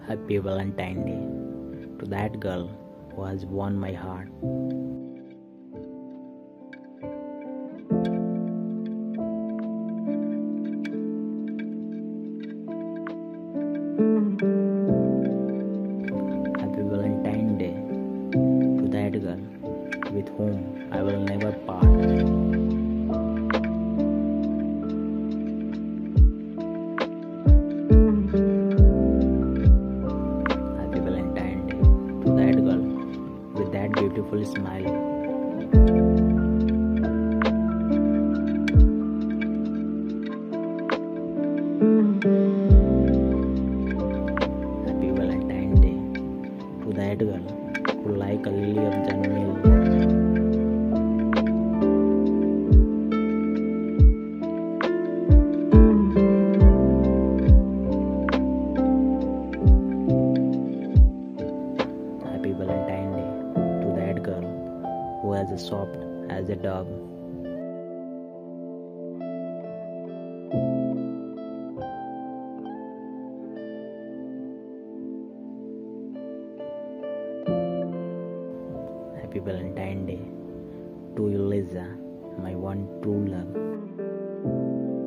Happy Valentine Day to that girl who has won my heart. Happy Valentine Day to that girl with whom I will never part. Happy Valentine Day to that girl with that beautiful smile. Happy Valentine Day to that girl who like a lily of the Nile. Happy Valentine Day to that girl who is as soft as a dog. Happy Valentine Day to you, Lisa, my one true love.